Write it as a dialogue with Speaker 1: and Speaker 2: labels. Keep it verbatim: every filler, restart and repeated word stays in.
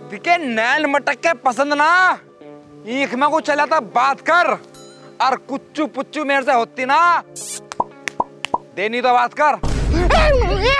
Speaker 1: दिखे नैन मटक के पसंद ना, ईख में को चला था बात कर, और कुच्चू पुच्चू मेरे से होती ना, देनी तो बात कर।